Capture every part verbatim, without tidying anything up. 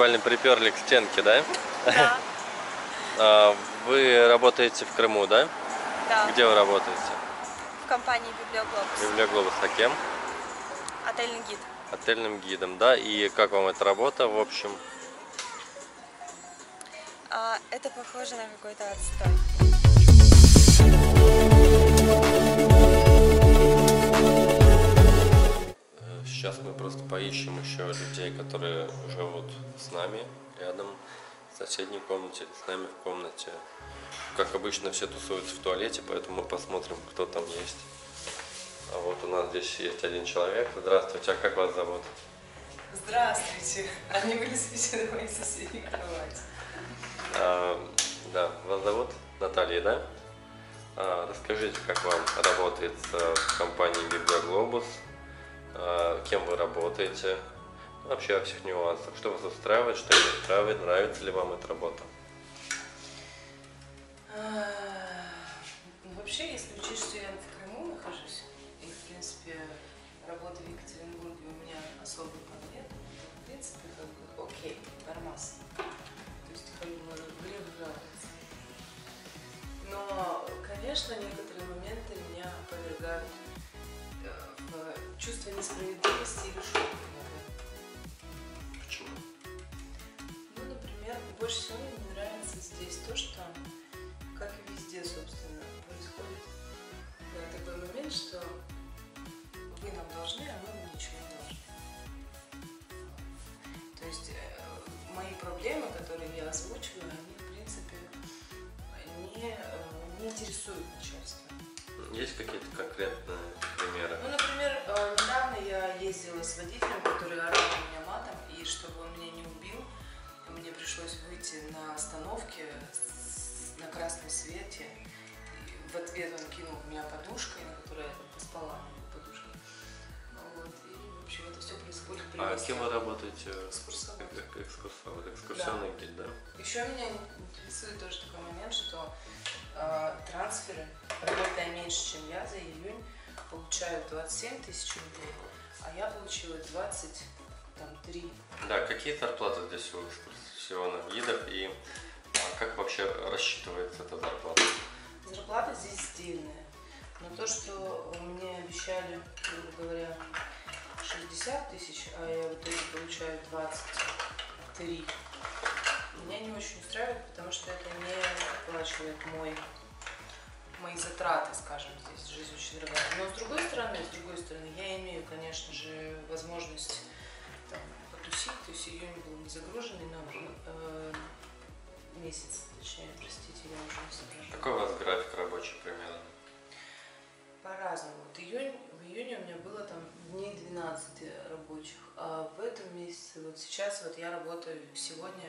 буквально приперли к стенке, да? Да. Вы работаете в Крыму, да? Да. Где вы работаете? В компании Библиоглобус. Библиоглобус, а кем? Отельный гид. Отельным гидом, да? И как вам эта работа, в общем? А, это похоже на какой-то отстой. Сейчас мы просто поищем еще людей, которые живут с нами рядом, в соседней комнате, с нами в комнате. Как обычно, все тусуются в туалете, поэтому мы посмотрим, кто там есть. А вот у нас здесь есть один человек. Здравствуйте, а как вас зовут? Здравствуйте. Они были свечены в моей соседней кровати. А, да, вас зовут Наталья, да? А, расскажите, как вам работается в компании Библиоглобус, а, кем вы работаете, вообще о всех нюансах, что вас устраивает, что не устраивает, нравится ли вам эта работа? Ну, вообще, если учесть, что я в Крыму нахожусь, и, в принципе, работы в Екатеринбурге у меня особо там нет, то, в принципе, как бы, окей, нормас. То есть, как бы, мне нравится. Но, конечно, некоторые моменты меня повергают в чувство несправедливости или шока. Почему? Ну, например, больше всего мне нравится здесь то, что, как и везде, собственно, происходит такой момент, что вы нам должны, а мы вам ничего не должны. То есть э, мои проблемы, которые я озвучиваю, они, в принципе, не, э, не интересуют начальство. Есть какие-то конкретные примеры? Ну, например, э, недавно я ездила с водителем, который орал на меня матом, и чтобы он меня не убил, мне пришлось выйти на остановке с, на красном свете. И в ответ он кинул меня подушкой, на которой я поспала на подушке. Вот, и, в общем, это все происходит при А кем вы работаете? Экскурсовод. Экскурсовод, экскурсионный да. гид, да? Еще меня интересует тоже такой момент, что э, трансферы, работая меньше, чем я, за июнь получают двадцать семь тысяч рублей, а я получила двадцать три. Да, какие зарплаты здесь у экскурсионных гидов и а, как вообще рассчитывается эта зарплата? Зарплата здесь сдельная, но то, что мне обещали, грубо говоря, шестьдесят тысяч, а я в итоге получаю двадцать три, меня не очень устраивает, потому что это не оплачивает мой, мои затраты, скажем, здесь жизнь очень дорогая. Но с другой стороны, с другой стороны, я имею, конечно же, возможность там, потусить, то есть июнь был не загруженный, но э, месяц, точнее, простите, я уже не соображаю. Какой у вас график рабочий примерно? По-разному. Вот июнь, в июне у меня было там дней двенадцать рабочих, а в этом месяце, вот сейчас вот я работаю сегодня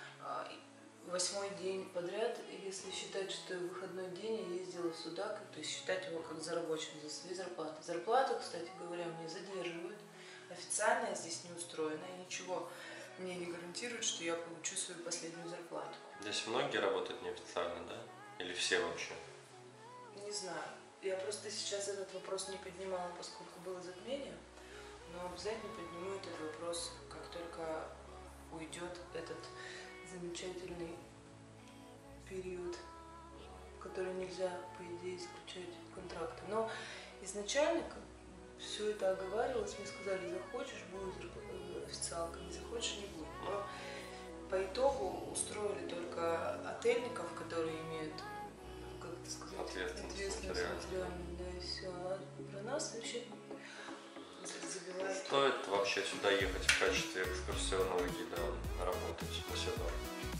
восьмой день подряд, если считать, что выходной день я ездила сюда, то есть считать его как за рабочим, за свои зарплаты. Зарплату, кстати говоря, мне задерживают. Официально я здесь не устроена, и ничего мне не гарантирует, что я получу свою последнюю зарплату. Здесь многие работают неофициально, да? Или все вообще? Не знаю. Я просто сейчас этот вопрос не поднимала, поскольку было затмение, но обязательно подниму этот вопрос, как только уйдет этот замечательный период, в который нельзя, по идее, заключать контракты. Но изначально все это оговаривалось, мне сказали, захочешь, будет официалка, не захочешь, не будет. Но по итогу устроили только отельников, которые имеют, как это сказать, ответственность, ответственность материальную, да, и все. А про нас вообще забивают. Стоит вообще сюда ехать в качестве экскурсионного гида работать на сезон?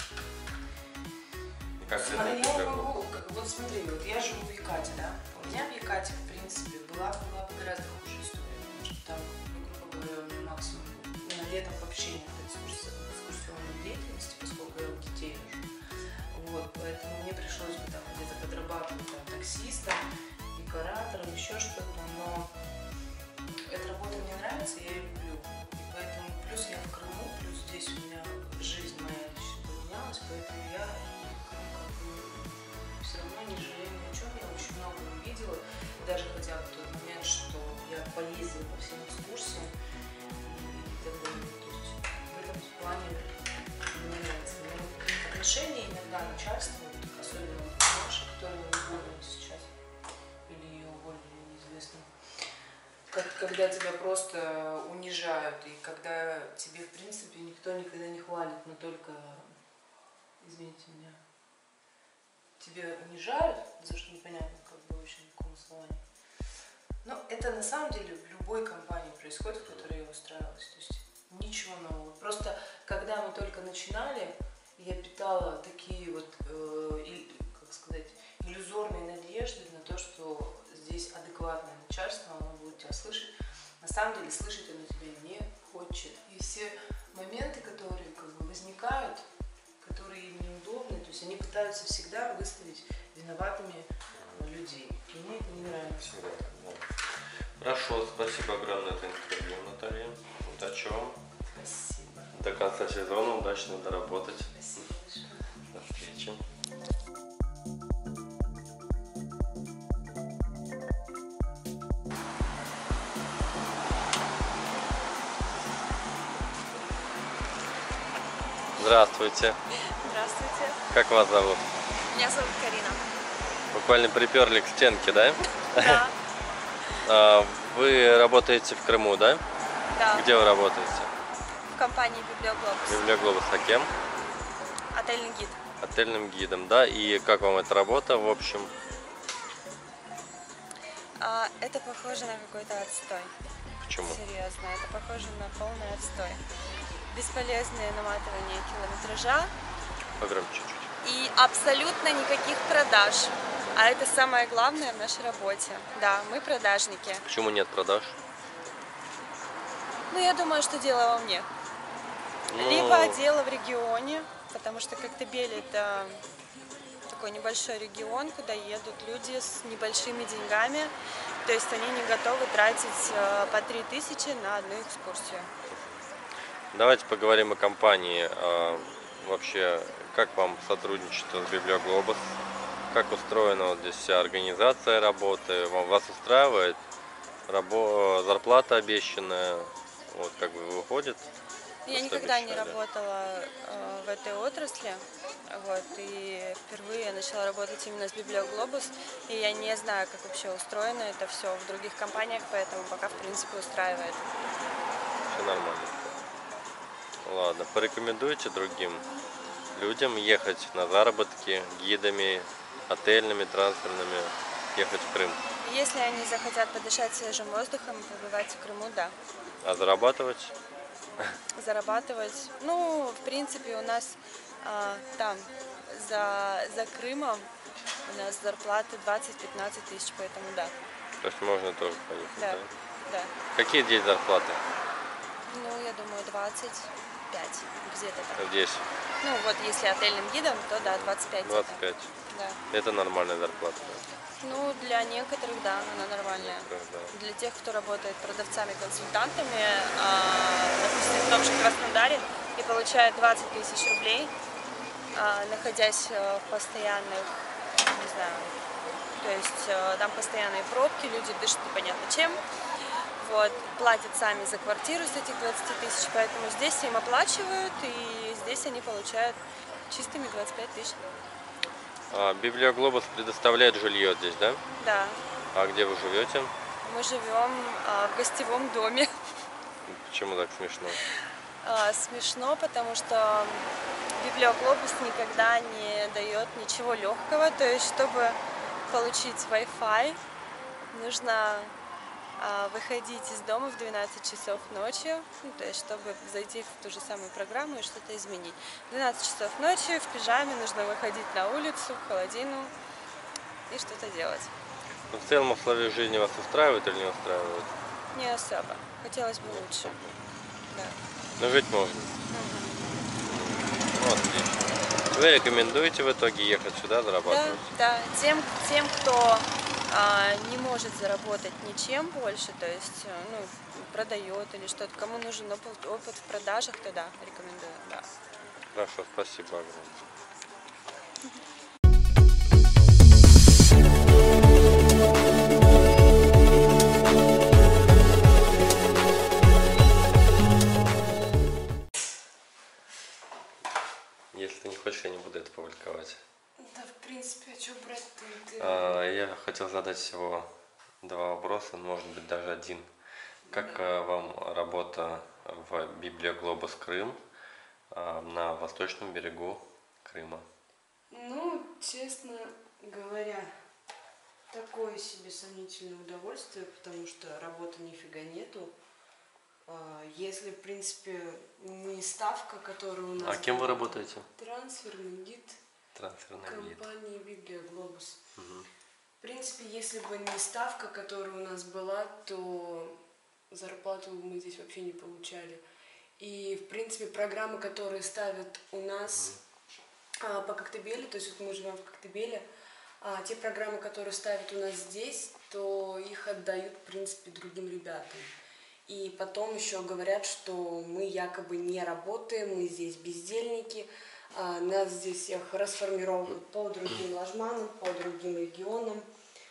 Как смотри, я не могу, вот смотри, вот я живу в Екате, да, у меня в Екате, в принципе, была, была бы гораздо хуже история, потому что там, ну, грубо говоря, у меня максимум, ну, летом вообще нет экскурсионной деятельности, поскольку я у детей живу, вот, поэтому мне пришлось бы там где-то подрабатывать там таксистом, декоратором, еще что-то, но эта работа мне нравится, я ее люблю, и поэтому, плюс я в Крыму, плюс здесь у меня жизнь моя лично поменялась, поэтому я все равно не жалею ни о чем, я очень много увидела, даже хотя бы в тот момент, что я поездила по всем экскурсиям и так далее. То есть в этом плане отношения иногда начальство, вот, особенно наши, которые уволены сейчас, или ее уволили, неизвестно, как, когда тебя просто унижают, и когда тебе, в принципе, никто никогда не хвалит, но только, извините меня, тебя унижают, за что непонятно, как бы, вообще на каком основании. Но это на самом деле в любой компании происходит, в которой я устраивалась. То есть ничего нового. Просто когда мы только начинали, я питала такие вот, э, и, как сказать, иллюзорные надежды на то, что здесь адекватное начальство, оно будет тебя слышать. На самом деле слышать оно тебя не хочет. И все моменты, которые как бы возникают, которые им неудобны, то есть они пытаются всегда выставить виноватыми людей. И мне это не нравится. Хорошо, спасибо огромное за интервью, Наталья. Удачи вам. Спасибо. До конца сезона удачно доработать. Спасибо большое. До встречи. Здравствуйте. Здравствуйте. Как вас зовут? Меня зовут Карина. Буквально приперли к стенке, да? Да, А, Вы работаете в Крыму, да? да. Где вы работаете? В компании Библиоглобус. Библиоглобус, а кем? Отельный гид. Отельным гидом, да? И как вам эта работа, в общем? А, это похоже на какой-то отстой. Почему? Серьезно, это похоже на полный отстой. Бесполезное наматывание километража Погромче чуть-чуть. и абсолютно никаких продаж. А это самое главное в нашей работе. Да, мы продажники. Почему нет продаж? Ну, я думаю, что дело во мне. Ну, Либо дело в регионе, потому что Коктебель – это такой небольшой регион, куда едут люди с небольшими деньгами. То есть они не готовы тратить э, по три тысячи на одну экскурсию. Давайте поговорим о компании. А, вообще, как вам сотрудничество с Библиоглобус? Как устроена вот здесь вся организация работы? Вам, вас устраивает? Рабо... Зарплата обещанная? Вот как бы выходит? Я что никогда не обещали? работала э, в этой отрасли, вот, и впервые я начала работать именно с Библиоглобус, и я не знаю, как вообще устроено это все в других компаниях, поэтому пока, в принципе, устраивает. Все нормально. Ладно, порекомендуйте другим людям ехать на заработки гидами, отельными, трансферными, ехать в Крым. Если они захотят подышать свежим воздухом и побывать в Крыму, да. А зарабатывать? Зарабатывать. Ну, в принципе, у нас а, там за, за Крымом у нас зарплаты двадцать-пятнадцать тысяч, поэтому да. То есть можно тоже поехать, Да, да? да. Какие здесь зарплаты? Ну, я думаю, двадцать пять где-то там. Здесь Ну, вот если отельным гидом, то да, двадцать пять. двадцать пять. Да. Это нормальная зарплата. Ну, для некоторых, да, она нормальная. Да, да. Для тех, кто работает продавцами-консультантами, а, допустим, в том же Краснодаре, и получает двадцать тысяч рублей, а, находясь э, в постоянных, не знаю, то есть э, там постоянные пробки, люди дышат непонятно чем, вот, платят сами за квартиру с этих двадцати тысяч, поэтому здесь им оплачивают, и здесь они получают чистыми двадцать пять тысяч. А, Библиоглобус предоставляет жилье здесь, да? Да, А где вы живете? мы живем а, в гостевом доме. Почему так смешно? А, смешно, потому что Библиоглобус никогда не дает ничего легкого. То есть, чтобы получить Wi-Fi, нужно а, выходить из дома в двенадцать часов ночи, ну, то есть, чтобы зайти в ту же самую программу и что-то изменить. В двенадцать часов ночи в пижаме нужно выходить на улицу, в холодину и что-то делать. Ну, в целом условия жизни вас устраивают или не устраивают? Не особо. Хотелось бы лучше. Да. Но жить можно. Ну, отлично. Вы рекомендуете в итоге ехать сюда, Да, зарабатывать? да. Тем, тем, кто а, не может заработать ничем больше, то есть э, ну, продает или что-то, кому нужен опыт, опыт в продажах, то да, рекомендую. Да. Хорошо, спасибо огромное. Если ты не хочешь, я не буду задать всего два вопроса, может быть даже один. Как э, вам работа в Библиоглобус Крым э, на восточном берегу Крыма? Ну, честно говоря, такое себе сомнительное удовольствие, потому что работы нифига нету. А, Если, в принципе, не ставка, которая у нас... А кем вы была, работаете? Трансферный гид Трансферный гид. компании «Библиоглобус». Мгм. В принципе, если бы не ставка, которая у нас была, то зарплату мы здесь вообще не получали. И, в принципе, программы, которые ставят у нас а, по Коктебелю, то есть вот мы живем в Коктебеле, а те программы, которые ставят у нас здесь, то их отдают, в принципе, другим ребятам. И потом еще говорят, что мы якобы не работаем, мы здесь бездельники, а нас здесь всех расформировывают по другим ложманам, по другим регионам.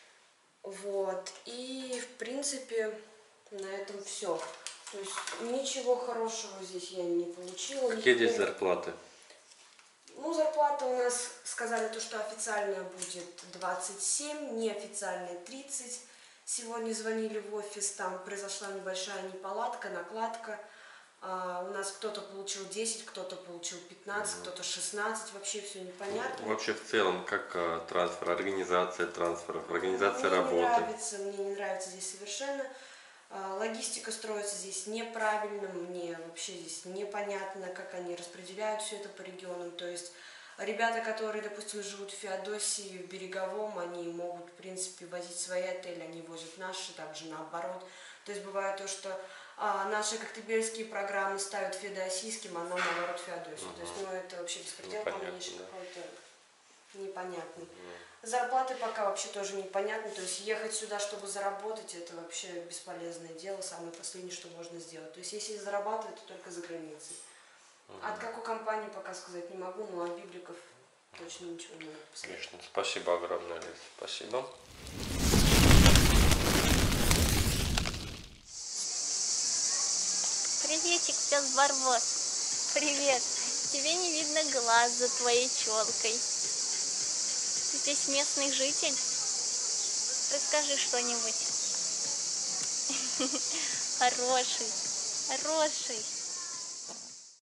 Вот. И, в принципе, на этом все. То есть ничего хорошего здесь я не получила. Какие здесь никакого- зарплаты? Ну, зарплата у нас сказали, то, что официальная будет двадцать семь, неофициальная тридцать. Сегодня звонили в офис, там произошла небольшая неполадка, накладка. А, у нас кто-то получил десять, кто-то получил пятнадцать, кто-то шестнадцать, вообще все непонятно. Вообще в целом, как э, трансфер, организация трансферов, организация Мне не работы? нравится, мне не нравится здесь совершенно. А, Логистика строится здесь неправильно, мне вообще здесь непонятно, как они распределяют все это по регионам. То есть ребята, которые, допустим, живут в Феодосии, в Береговом, они могут, в принципе, возить свои отели, они возят наши, также наоборот. То есть бывает то, что а, наши коктебельские программы ставят феодосийским, а нам, наоборот, Феодосию. То есть, ну, это вообще беспредел Непонятно, полнейший да. какой-то непонятный. Зарплаты пока вообще тоже непонятно, то есть ехать сюда, чтобы заработать, это вообще бесполезное дело, самое последнее, что можно сделать. То есть если зарабатывать, то только за границей. От какой компании пока сказать не могу, но от библиков точно ничего не могу посмотреть. Отлично. Спасибо огромное, Лиз. Спасибо. Приветик, пес Барбос. Привет. Тебе не видно глаз за твоей челкой. Ты здесь местный житель? Расскажи что-нибудь. Хороший, хороший.